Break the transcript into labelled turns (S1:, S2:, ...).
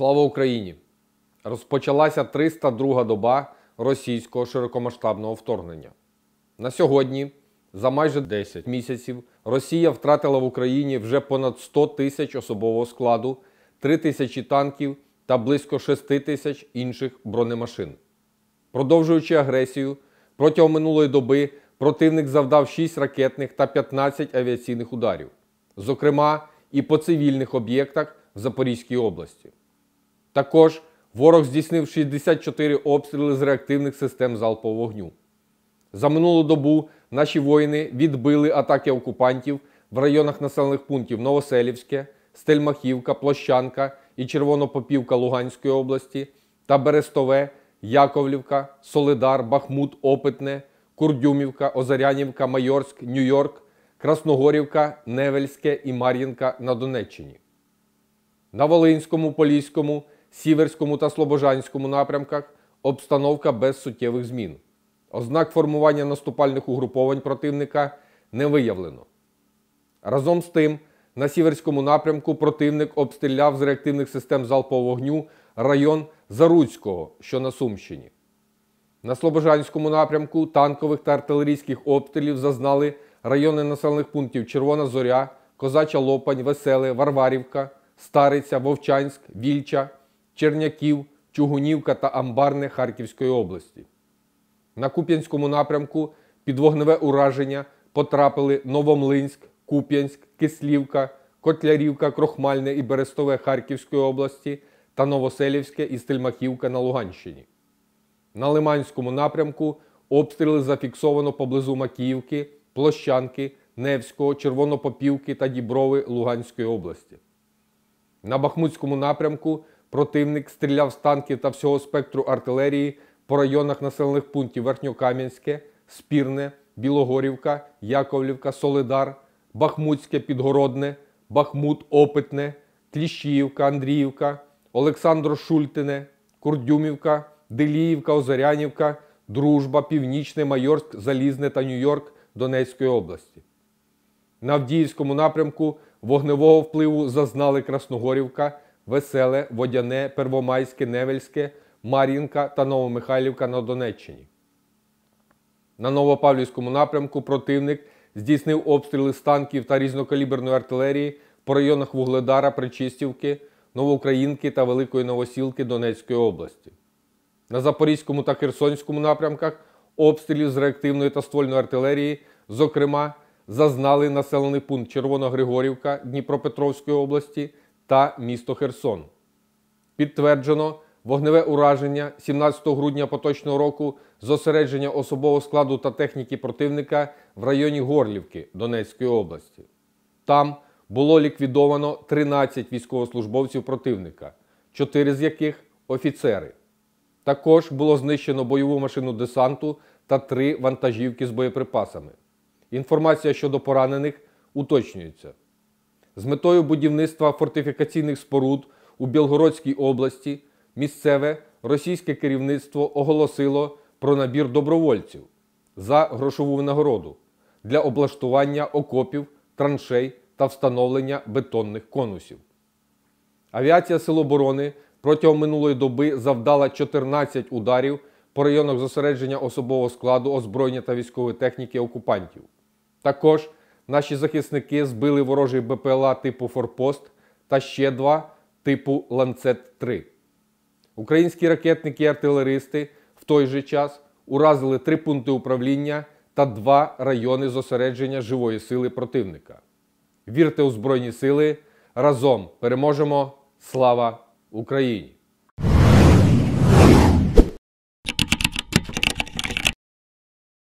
S1: Слава Україні! Розпочалася 302-га доба російського широкомасштабного вторгнення. На сьогодні, за майже 10 місяців, Росія втратила в Україні вже понад 100 тисяч особового складу, 3 тисячі танків та близько 6 тисяч інших бронемашин. Продовжуючи агресію, протягом минулої доби противник завдав 6 ракетних та 15 авіаційних ударів, зокрема і по цивільних об'єктах в Запорізькій області. Також ворог здійснив 64 обстріли з реактивних систем залпового вогню. За минулу добу наші воїни відбили атаки окупантів в районах населених пунктів Новоселівське, Стельмахівка, Площанка і Червонопопівка Луганської області та Берестове, Яковлівка, Солидар, Бахмут, Опитне, Курдюмівка, Озарянівка, Майорськ, Нью-Йорк, Красногорівка, Невельське і Мар'їнка на Донеччині. На Волинському, Поліському, Сіверському та Слобожанському напрямках обстановка без суттєвих змін. Ознак формування наступальних угруповань противника не виявлено. Разом з тим, на Сіверському напрямку противник обстріляв з реактивних систем залпового вогню район Заруцького, що на Сумщині. На Слобожанському напрямку танкових та артилерійських обстрілів зазнали райони населених пунктів Червона Зоря, Козача Лопань, Веселе, Варварівка, Стариця, Вовчанськ, Вільча, Черняків, Чугунівка та Амбарне Харківської області. На Куп'янському напрямку під вогневе ураження потрапили Новомлинськ, Куп'янськ, Кислівка, Котлярівка, Крохмальне і Берестове Харківської області та Новоселівське і Стельмахівка на Луганщині. На Лиманському напрямку обстріли зафіксовано поблизу Макіївки, Площанки, Невського, Червонопопівки та Діброви Луганської області. На Бахмутському напрямку противник стріляв з танків та всього спектру артилерії по районах населених пунктів Верхньокам'янське, Спірне, Білогорівка, Яковлівка, Солидар, Бахмутське, Підгородне, Бахмут, Опитне, Кліщіївка, Андріївка, Олександро-Шультине, Курдюмівка, Деліївка, Озарянівка, Дружба, Північне, Майорськ, Залізне та Нью-Йорк Донецької області. На Авдіївському напрямку вогневого впливу зазнали Красногорівка, Веселе, Водяне, Первомайське, Невельське, Мар'їнка та Новомихайлівка на Донеччині. На Новопавлівському напрямку противник здійснив обстріли з танків та різнокаліберної артилерії по районах Вугледара, Причистівки, Новоукраїнки та Великої Новосілки Донецької області. На Запорізькому та Херсонському напрямках обстрілів з реактивної та ствольної артилерії, зокрема, зазнали населений пункт Червоногригорівка Дніпропетровської області та місто Херсон. Підтверджено вогневе ураження 17 грудня поточного року зосередження особового складу та техніки противника в районі Горлівки Донецької області. Там було ліквідовано 13 військовослужбовців противника, 4 з яких – офіцери. Також було знищено бойову машину десанту та 3 вантажівки з боєприпасами. Інформація щодо поранених уточнюється. З метою будівництва фортифікаційних споруд у Білгородській області місцеве російське керівництво оголосило про набір добровольців за грошову винагороду для облаштування окопів, траншей та встановлення бетонних конусів. Авіація Сил оборони протягом минулої доби завдала 14 ударів по районах зосередження особового складу, озброєння та військової техніки окупантів. Також наші захисники збили ворожий БПЛА типу «Форпост» та ще 2 типу «Ланцет-3». Українські ракетники і артилеристи в той же час уразили 3 пункти управління та 2 райони зосередження живої сили противника. Вірте у Збройні Сили! Разом переможемо! Слава Україні!